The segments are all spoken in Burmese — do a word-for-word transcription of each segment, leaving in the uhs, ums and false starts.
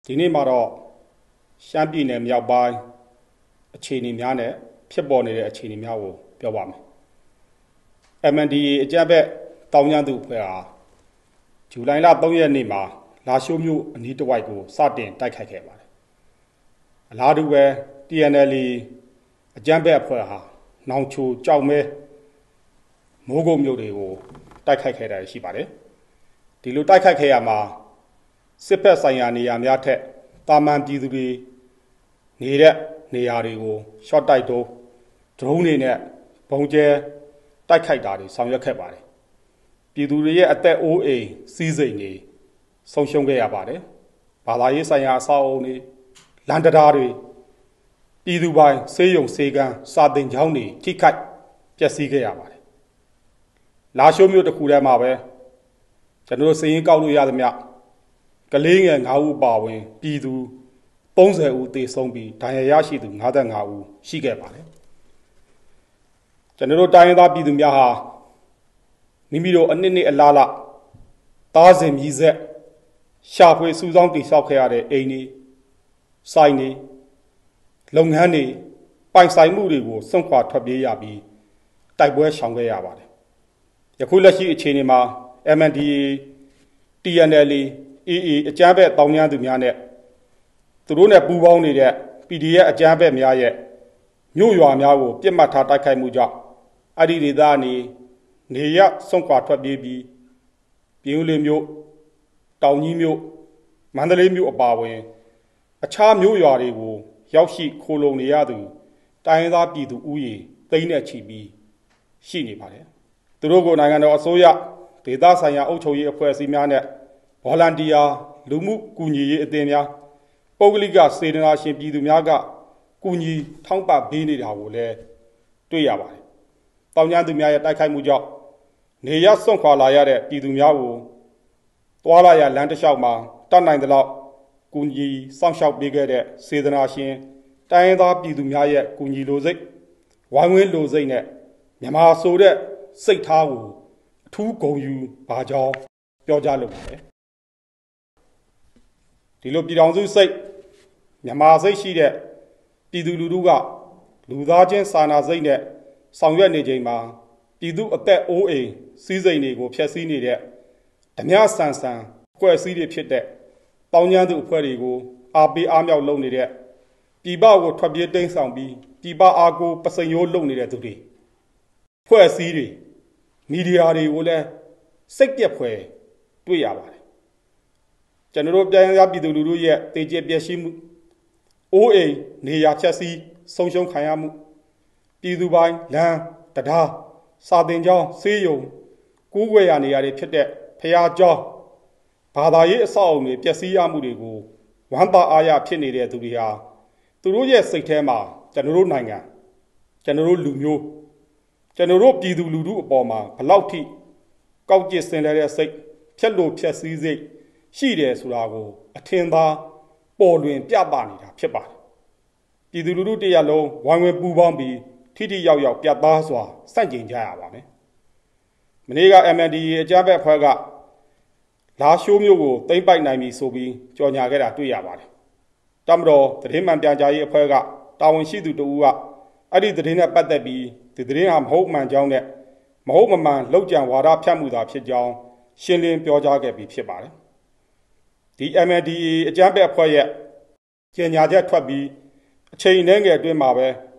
ဒီနေ့မှာတော့ရှမ်းပြည်နယ်မြောက်ပိုင်းအခြေအနေများနဲ့ဖြစ်ပေါ်နေတဲ့အခြေအနေများကိုပြောပါမယ်။ M N D A အကြမ်းဖက်တောင်းကျမ်းသူအဖွဲ့ဟာဇူလိုင်လသုံးရက်နေ့မှာလာရှိုးမြို့အနီးတစ်ဝိုက်ကိုစတင်တိုက်ခိုက်ခဲ့ပါတယ်။အလားတူပဲ T N L A အကြမ်းဖက်အဖွဲ့ဟာနောင်ချိုကြောက်မဲမိုးကုတ်မြို့တွေကိုတိုက်ခိုက်ခဲ့တာရှိပါတယ်။ဒီလိုတိုက်ခိုက်ခဲ့ရမှာစစ်ဖက်ဆိုင်ရာနေရာများထက်တာမန်ပြည်သူတွေနေတဲ့နေရာတွေကိုရှော့တိုက်တော့ဒရုန်းတွေနဲ့ဘုံကျဲတိုက်ခိုက်တာတွေဆောင်ရွက်ခဲ့ပါတယ်။ပြည်သူတွေရဲ့အသက်အိုးအိမ်စီးစိမ်တွေဆုံးရှုံးခဲ့ရပါတယ်။ဘာသာရေးဆိုင်ရာအဆောက်အအုံတွေလမ်းတရားတွေပြည်သူပိုင်ဆေးရုံဆေးကမ်းစာသင်ကျောင်းတွေထိခိုက်ပျက်စီးခဲ့ရပါတယ်။လာရှိုးမြို့တစ်ခုထဲမှာပဲကျွန်တော်တို့စည်ရင်းကောက်လို့ရသမျှကလေးငယ်၅ဦးပါဝင်ပြည်သူသုံးဆယ်ဦးသေဆုံးပြီးဒဏ်ရာရရှိသူ၅၅ဦးရှိခဲ့ပါတယ်။ကျွန်တော်တို့တိုင်းရင်းသားပြည်သူများဟာမိမိတို့အနှစ်နှစ်အလားလားသားစဉ်မြည်ဆက်ရှာဖွေစုဆောင်းတည်ဆောက်ခဲ့ရတဲ့အိမ်တွေစိုင်းတွေလုပ်ငန်းတွေပိုင်ဆိုင်မှုတွေကိုစွန့်ခွာထွက်ပြေးရပြီးတိုက်ပွဲရှောင်ခဲ့ရပါတယ်။ယခုလက်ရှိအခြေအနေမှာ M N D A T N L A A A အကြမ်းဖက်တောင်းကျမ်းသူများနဲ့သူတို့နဲ့ပူးပေါင်းနေတဲ့ P D F အကြမ်းဖက်များရဲ့မြို့ရွာများကိုပြစ်မှတ်ထားတိုက်ခိုက်မှုကြောင့်အဲ့ဒီဒေသနေနေရစွန့်ခွာထွက်ပြေးပြီးပြည်ဦးလေးမြို့တောင်ကြီးမြို့မန္တလေးမြို့အပါအဝင်အခြားမြို့ရွာတွေကိုရောက်ရှိခိုလုံနေရသူတိုင်းရင်းသားပြည်သူဥယေသိန်းနဲ့ချီပြီးရှိနေပါတယ်။သူတို့ကိုနိုင်ငံတော်အစိုးရဒေသဆိုင်ရာအုပ်ချုပ်ရေးအဖွဲ့အစည်းများနဲ့ဗော်လန်တီယာလူမှုကူညီရေးအသင်းများပုဂ္ဂလိကစေတနာရှင်ပြည်သူများကကူညီထောက်ပံ့ပေးနေတာကိုလည်းတွေ့ရပါတယ်။တောင်ကျမ်းသူများရဲ့တိုက်ခိုက်မှုကြောင့်နေရစွန့်ခွာလာရတဲ့ပြည်သူများကိုတွာလာရလမ်းတစ်လျှောက်မှာတတ်နိုင်သလောက်ကူညီစောင့်ရှောက်ပေးခဲ့တဲ့စေတနာရှင်တိုင်းရင်းသားပြည်သူများရဲ့ကူညီလိုစိတ်ဝိုင်းဝန်းလိုစိတ်နဲ့မြန်မာဆိုတဲ့စိတ်ထားကိုအထူးဂုဏ်ယူပါကြောင်းပြောကြားလိုပါတယ်။ဒီလိုပြည်တော်စုစိတ်မြန်မာစိတ်ရှိတဲ့ပြည်သူလူထုကလူသားချင်းစာနာစိတ်နဲ့ဆောင်ရွက်နေချိန်မှာပြည်သူအသက်အိုးအိမ်စီးစိမ်တွေကိုဖျက်ဆီးနေတဲ့ဓမြဆန်ဆန်အဖွဲ့အစည်းတွေဖြစ်တဲ့တောင်းကျမ်းသူအဖွဲ့တွေကိုအားပေးအားမြောက်လုပ်နေတဲ့ပြည်ပကိုထွက်ပြေးတိမ်းဆောင်ပြီးပြည်ပအားကိုပစိန်ရိုးလုပ်နေတဲ့သူတွေဖွဲ့စည်းတွေမီဒီယာတွေကိုလည်းစိတ်ပြက်ဖွယ်တွေ့ရပါတယ်ကျွန်တော်တို့ပြည်ရပြည်သူလူထုရဲ့တေကျေပျက်စီးမှုအိုးအိမ်နေရာဖြတ်စီးဆုံးရှုံးခံရမှုပြည်သူပိုင်းလမ်းတရားစာသင်ကျောင်းဆေးရုံကိုးကွယ်ရာနေရာတွေဖြစ်တဲ့ဖျားကျောင်းဘာသာရေးအဆောက်အအုံတွေပျက်စီးရမှုတွေကိုဝမ်းသာအားရဖြစ်နေတဲ့သူတွေဟာသူတို့ရဲ့စိတ်ထဲမှာကျွန်တော်တို့နိုင်ငံကျွန်တော်တို့လူမျိုးကျွန်တော်တို့ပြည်သူလူထုအပေါ်မှာဘလောက်ထိကောက်ကျစ်ဆင်လဲတဲ့စိတ်ဖြက်လို့ဖြက်စီးစိတ်ရှိတယ်ဆိုတာကိုအထင်သာပေါ်လွင်ပြသနေတာဖြစ်ပါတယ်ပြည်သူလူထုတရက်လုံးဝိုင်းဝန်းပူးပေါင်းပြီးထိထိရောက်ရောက်ပြတ်သားစွာစန့်ကျင်ကြရပါမယ်မနေ့က M N D A အကြမ်းဖက်အဖွဲ့ကလာရှိုးမြို့ကိုသိမ်းပိုက်နိုင်ပြီဆိုပြီးကြော်ညာခဲ့တာတွေ့ရပါတယ်တမတော်သတင်းမှန်ပြန်ကြားရေးအဖွဲ့ကတာဝန်ရှိသူတဦးကအဲ့ဒီသတင်းနဲ့ပတ်သက်ပြီးဒီသတင်းဟာမဟုတ်မှန်ကြောင်းနဲ့မဟုတ်မမှန်လောက်ကြံဝါဒဖြန့်မှုသာဖြစ်ကြောင်းရှင်းလင်းပြောကြားခဲ့ပြီးဖြစ်ပါတယ်ဒီ M N D A အကြမ်းဖက်အဖွဲ့ရဲ့ကြေညာချက်ထွက်ပြီးအချိန်နှဲငယ်အတွင်းမှာပဲ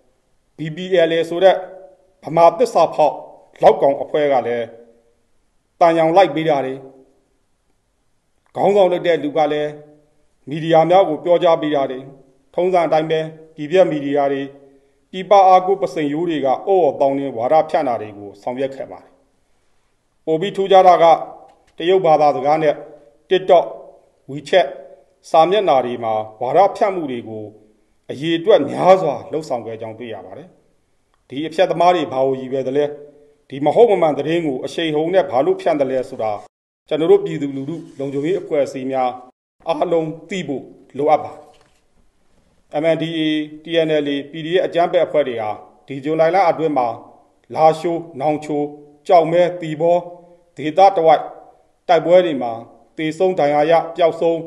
B P L A ဆိုတဲ့ဗမာသစ္စာဖောက်လောက်ကောင်အဖွဲ့ကလည်းတန်ရောင်လိုက်ပေးတာတွေခေါင်းဆောင်လုပ်တဲ့လူကလည်းမီဒီယာများကိုပြောကြားပေးတာတွေထုံးစံအတိုင်းပဲဒီပြက်မီဒီယာတွေပြည်ပအားကိုပစိန်ရိုးတွေကအော်အော်တောင်းနေဝါဒဖြန့်တာတွေကိုဆောင်ရွက်ခဲ့ပါတယ်။ပိုပြီးထူးခြားတာကတရုတ်ဘာသာစကားနဲ့ TikTok WeChat စာမျက်နှာတွေမှာဝါဒဖြန့်မှုတွေကိုအရေးအတွက်များစွာလှုပ်ဆောင်ခဲ့ကြောင်းတွေ့ရပါတယ်။ဒီအဖြတ်သမားတွေဘာလို့ရည်ပဲသလဲဒီမဟုတ်မမှန်သတင်းကိုအရှိန်ဟုန်နဲ့ဘာလို့ဖြန့်တယ်လဲဆိုတာကျွန်တော်တို့ပြည်သူလူထုလုံခြုံရေးအဖွဲ့အစည်းများအားလုံးသိဖို့လိုအပ်ပါတယ်။ M N D A T N L A P D F အကြမ်းဖက်အဖွဲ့တွေဟာဒီဇွန်လအတွင်းမှာလာရှိုးနောင်ချိုကြောက်မဲတီဘောဒေသတဝိုက်တိုက်ပွဲတွေမှာတေဆုံးဒဏ်ရာရပျောက်ဆုံး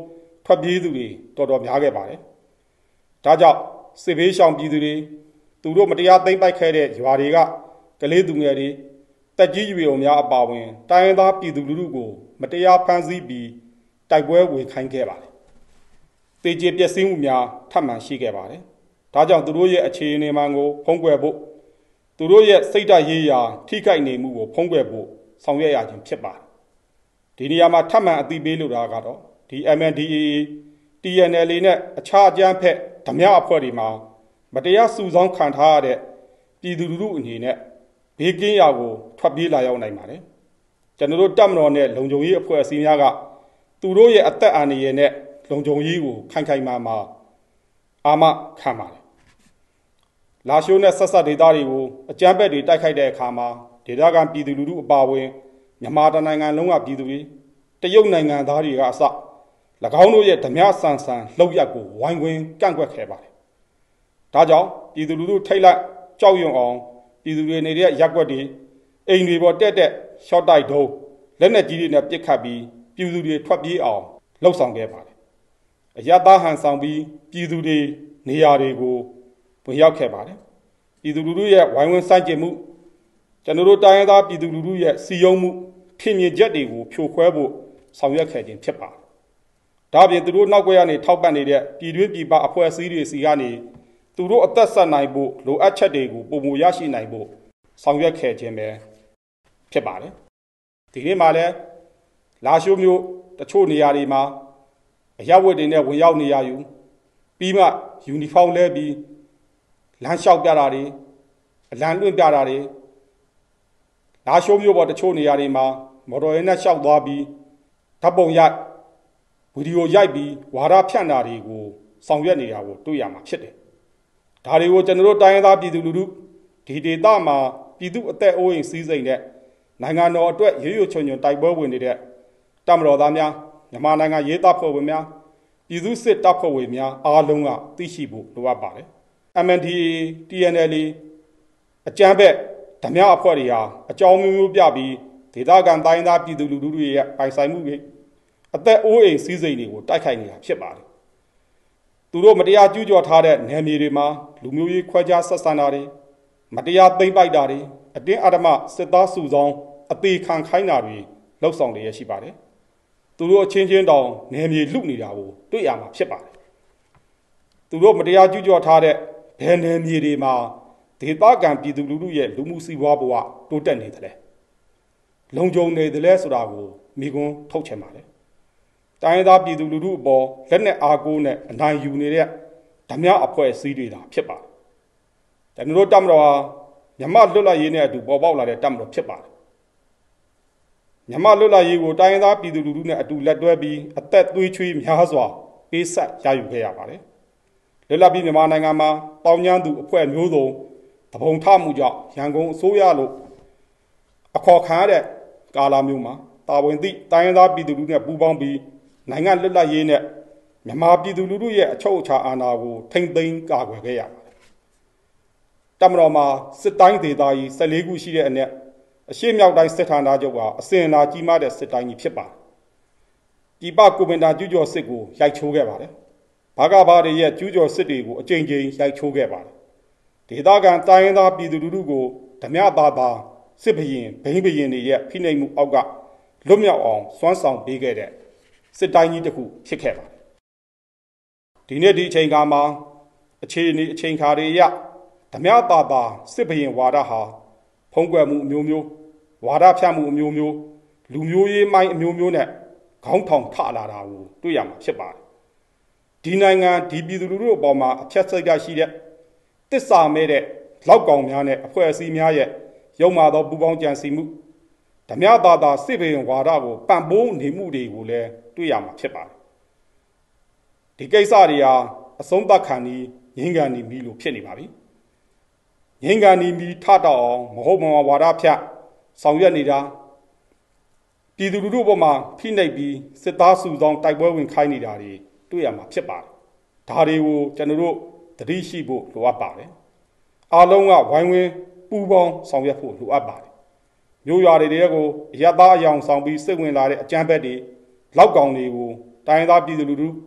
ထွက်ပြေးသူတွေတော်တော်များခဲ့ပါတယ်။ဒါကြောင့်စစ်ဘေးရှောင်ပြည်သူတွေသူတို့မတရားသိမ်းပိုက်ခဲ့တဲ့ရွာတွေကကလေးသူငယ်တွေတက်ကြီးရွယ်များအပါအဝင်တိုင်းရင်းသားပြည်သူလူထုကိုမတရားဖမ်းဆီးပြီးတိုက်ပွဲဝင်ခိုင်းခဲ့ပါတယ်။တေကျေပျက်စီးမှုများထပ်မံရှိခဲ့ပါတယ်။ဒါကြောင့်သူတို့ရဲ့အခြေအနေမှန်ကိုဖုံးကွယ်ဖို့သူတို့ရဲ့စိတ်ဓာတ်ရေးရာထိခိုက်နေမှုကိုဖုံးကွယ်ဖို့ဆောင်ရွက်ရခြင်းဖြစ်ပါတယ်။ဒီနေရာမှာထပ်မံအသိပေးလိုတာကတော့ဒီ M N D A A T N L A နဲ့အခြားအကြမ်းဖက်ဓမြအဖွဲ့တွေမှာမတရားစုဆောင်းခံထားရတဲ့ပြည်သူလူထုအနေနဲ့ဘေးကင်းရာကိုထွက်ပြေးလာရောက်နိုင်ပါတယ်။ကျွန်တော်တို့တပ်မတော်နဲ့လုံခြုံရေးအဖွဲ့အစည်းများကသူတို့ရဲ့အသက်အန္တရာယ်နဲ့လုံခြုံရေးကိုခိုင်ခိုင်မာမာအာမခံပါတယ်။လာရှိုးနဲ့ဆက်ဆက်ဒေသတွေကိုအကြမ်းဖက်တွေတိုက်ခိုက်တဲ့အခါမှာဒေသခံပြည်သူလူထုအပါအဝင်မြန်မာတိုင်းနိုင်ငံလုံးကပြည်သူတွေတရုတ်နိုင်ငံသားတွေကအစ၎င်းတို့ရဲ့ဓမြဆန်ဆန်လှုပ်ရက်ကိုဝိုင်းဝန်းကန့်ကွက်ခဲ့ပါတယ်။ဒါကြောင့်ပြည်သူလူထုထိတ်လန့်ကြောက်ရွံ့အောင်ပြည်သူတွေနေတဲ့ရက်ွက်တွေအိမ်တွေပေါ်တက်တက်ရှော့တိုက်တုံးလက်နက်ကြီးတွေနဲ့ပစ်ခတ်ပြီးပြည်သူတွေထွက်ပြေးအောင်လှုပ်ဆောင်ခဲ့ပါတယ်။အရသာဟန်ဆောင်ပြီးပြည်သူတွေနေရာတွေကိုဝင်ရောက်ခဲ့ပါတယ်။ပြည်သူလူထုရဲ့ဝိုင်းဝန်းစန့်ကျင်မှုကျွန်တော်တို့တိုင်းရင်းသားပြည်သူလူထုရဲ့စီယုံမှုထင်မြင်ချက်တွေကိုဖြိုခွဲဖို့ဆောင်ရွက်ခဲ့ခြင်းဖြစ်ပါတယ်။ဒါပြင်သူတို့နောက်ွယ်ကနေထောက်ပံ့နေတဲ့ပြည်တွင်းပြည်ပအဖွဲ့အစည်းတွေစီကနေသူတို့အသက်ဆက်နိုင်ဖို့လိုအပ်ချက်တွေကိုပုံမူရရှိနိုင်ဖို့ဆောင်ရွက်ခဲ့ခြင်းပဲဖြစ်ပါတယ်။ဒီနေ့မှလည်းလာရှိုးမျိုးတချို့နေရာတွေမှာအရပ်ဝတ်တွေနဲ့ဝင်ရောက်နေရယူပြီးမှယူနီဖောင်းလဲပြီးလမ်းလျှောက်ပြတာတွေအလံလွှင့်ပြတာတွေလာရှိုးမျိုးပေါ်တချို့နေရာတွေမှာမော်တော်ယာဉ်နဲ့လျှောက်သွားပြီးဓာတ်ပုံရိုက်ဗီဒီယိုရိုက်ပြီးဝါဒဖြန့်တာတွေကိုဆောင်ရွက်နေတာကိုတွေ့ရမှာဖြစ်တယ်။ဒါတွေကိုကျွန်တော်တို့တိုင်းရင်းသားပြည်သူလူထုဒီဒေသမှာပြည်သူအသက်အိုးအိမ်စီးစိမ်နဲ့နိုင်ငံတော်အတွက်ရွရွချွန်ချွန်တိုက်ပွဲဝင်နေတဲ့တပ်မတော်သားများမြန်မာနိုင်ငံရေးတပ်ဖွဲ့ဝင်များပြည်သူစစ်တပ်ဖွဲ့ဝင်များအားလုံးကသိရှိဖို့လိုအပ်ပါတယ်။ M N D A A T N L A အကြမ်းဖက်ဓမြအဖွဲ့တွေဟာအကြောင်းမျိုးမျိုးပြပြီးဒေသခံတိုင်းသားပြည်သူလူထုတွေရဲ့ပိုင်ဆိုင်မှုတွေအသက်အိုးအိမ်စီးစိမ်တွေကိုတိုက်ခိုက်နေတာဖြစ်ပါတယ်။သူတို့မတရားကျူးကျော်ထားတဲ့နယ်မြေတွေမှာလူမျိုးရေးခွဲခြားဆက်ဆံတာတွေမတရားသိမ်းပိုက်တာတွေအတင်းအဓမ္မစစ်သားစုဆောင်းအသေးခံခိုင်းတာတွေလှုပ်ဆောင်နေရရှိပါတယ်။သူတို့အချင်းချင်းတောင်နယ်မြေလုနေတာကိုတွေ့ရမှာဖြစ်ပါတယ်။သူတို့မတရားကျူးကျော်ထားတဲ့ဘယ်နယ်မြေတွေမှာဒေသခံပြည်သူလူထုရဲ့လူမှုစီးပွားဘဝတိုးတက်နေတယ်။လုံခြုံနေတယ်ဆိုတာကိုမိကွန်းထုတ်ချင်ပါတယ်။တိုင်းသားပြည်သူလူထုအပေါ်လက်နက်အားကိုးနဲ့အနိုင်ယူနေတဲ့ဓမြအဖွဲ့အစည်းတွေသာဖြစ်ပါတယ်။ကျွန်တော်တို့တပ်မတော်ဟာမြန်မာလွတ်လပ်ရေးနဲ့အတူပေါ်ပေါက်လာတဲ့တပ်မတော်ဖြစ်ပါတယ်။မြန်မာလွတ်လပ်ရေးကိုတိုင်းသားပြည်သူလူထုနဲ့အတူလက်တွဲပြီးအသက်သွေးချွေးများစွာပေးဆက်ရယူခဲ့ရပါတယ်။လွတ်လပ်ပြီးမြန်မာနိုင်ငံမှာပေါင်းညမ်းသူအဖွဲ့မျိုးစုံတပုံထမှုကြောင့်ရန်ကုန်အစိုးရလို့အခေါ်ခံရတဲ့ကာလမျိုးမှာတာဝန်သည့်တိုင်းရင်းသားပြည်သူလူထုနဲ့ပူးပေါင်းပြီးနိုင်ငံလွတ်လပ်ရေးနဲ့မြန်မာပြည်သူလူထုရဲ့အချုပ်အခြာအာဏာကိုထိမ့်သိမ်းကာကွယ်ခဲ့ရပါတယ်။တပ်မတော်မှာစစ်တိုင်းဒေသကြီး၁၄ခုရှိတဲ့အနက်အရှေ့မြောက်တိုင်းစစ်ဌာနချုပ်ကအစဉ်အလာကြီးမားတဲ့စစ်တိုင်းကြီးဖြစ်ပါတယ်။ပြည်ပကိုမင်တာကျူးကျော်စစ်ကိုရိုက်ချိုးခဲ့ပါတယ်။ဘာကဘာတွေရဲ့ကျူးကျော်စစ်တွေကိုအကြိမ်ကြိမ်ရိုက်ချိုးခဲ့ပါတယ်။ဒေသခံတိုင်းရင်းသားပြည်သူလူထုကိုဓမြသာသာစစ်ဘရင်ဘိန်းဘရင်တွေရဲ့ဖိနှိပ်မှုအောက်ကလွတ်မြောက်အောင်စွမ်းဆောင်ပေးခဲ့တဲ့စစ်တိုင်းကြီးတစ်ခုဖြစ်ခဲ့ပါတယ်။ဒီနေ့ဒီအချိန်ခါမှာအခြေအနေအချိန်ခါတွေအရဓမြသာသာစစ်ဘရင်ဝါဒဟာဖုံးကွယ်မှုအမျိုးမျိုးဝါဒဖြန့်မှုအမျိုးမျိုးလူမျိုးရေးမိုင်းအမျိုးမျိုးနဲ့ခေါင်းထောင်ထလာတာကိုတွေ့ရမှာဖြစ်ပါတယ်။ဒီနိုင်ငံဒီပြည်သူလူထုအပေါ်မှာအဖြတ်စိတ်ကရှိတဲ့တစ္ဆာမဲ့တဲ့လောက်ကောင်များနဲ့အဖွဲ့အစည်းများရဲ့ရုံမာသောပူပေါင်းကြံစည်မှုဓမြသာသာစစ်ဘရင်ဝါဒကိုပံ့ပိုးနေမှုတွေကိုလည်းတွေ့ရမှာဖြစ်ပါတယ်။ဒီကိစ္စတွေဟာအဆုံးသတ်ခံပြီးငြိမ်းကန်နေပြီလို့ဖြစ်နေပါပြီ။ငြိမ်းကန်နေပြီးထတောက်အောင်မဟုတ်မမှန်ဝါဒဖြတ်ဆောင်ရွက်နေတာပြည်သူလူထုပေါ်မှာဖိနှိပ်ပြီးစစ်သားစုဆောင်းတိုက်ပွဲဝင်ခိုင်းနေတာတွေတွေ့ရမှာဖြစ်ပါတယ်။ဒါတွေကိုကျွန်တော်တို့သတိရှိဖို့လိုအပ်ပါတယ်။အားလုံးကဝိုင်းဝန်းပူးပေါင်းဆောင်ရွက်ဖို့လိုအပ်ပါတယ်။မျိုးရွာတွေကိုရသားအယောင်ဆောင်ပြီးစိတ်ဝင်လာတဲ့အကြမ်းဖက်တွေလောက်ကောင်တွေကိုတိုင်းသားပြည်သူလူထု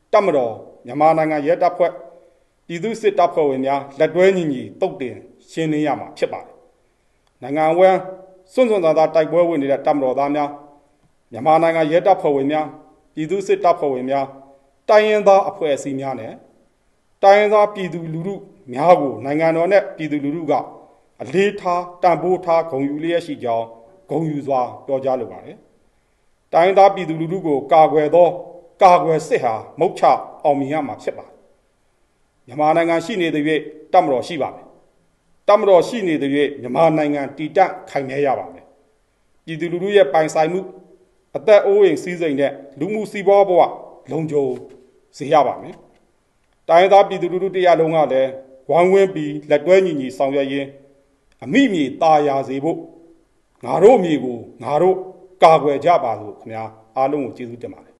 တပ်မတော်မြန်မာနိုင်ငံရဲတပ်ဖွဲ့ပြည်သူ့စစ်တပ်ဖွဲ့ဝင်များလက်တွဲညီညီတုတ်တင်ရှင်းလင်းရမှာဖြစ်ပါတယ်နိုင်ငံဝန်းစွန့်စွန့်သားသားတိုက်ပွဲဝင်နေတဲ့တပ်မတော်သားများမြန်မာနိုင်ငံရဲတပ်ဖွဲ့ဝင်များပြည်သူ့စစ်တပ်ဖွဲ့ဝင်များတိုင်းရင်းသားအဖွဲ့အစည်းများနဲ့တိုင်းရင်းသားပြည်သူလူထုများကိုနိုင်ငံတော်နဲ့ပြည်သူလူထုကအလေးထားတန်ဖိုးထားဂုဏ်ယူလျက်ရှိကြောင်းဂုဏ်ယူစွာပြောကြားလိုပါတယ်တိုင်းရင်းသားပြည်သူလူထုကိုကာကွယ်သောကာကွယ်စစ်ဟာမုတ်ချအောင်မြင်ရမှာဖြစ်ပါတယ်မြန်မာနိုင်ငံရှိနေတဲ့၍တပ်မတော်ရှိပါမယ်တပ်မတော်ရှိနေတဲ့၍မြန်မာနိုင်ငံတည်တံ့ခိုင်မြဲရပါမယ်ပြည်သူလူထုရဲ့ပိုင်ဆိုင်မှုအသက်အိုးအိမ်စီးစိမ်နဲ့လူမှုစီးပွားဘဝလုံခြုံစေရပါမယ်တိုင်းရင်းသားပြည်သူလူထုတရားလုံးကလည်းဝိုင်းဝန်းပြီးလက်တွဲညီညီဆောင်ရွက်ရင်းအမိမြေတာယာစေဖို့ငါတို့မြေကိုငါတို့ကာကွယ်ကြပါလို့ခင်ဗျာအားလုံးကိုကျေးဇူးတင်ပါတယ်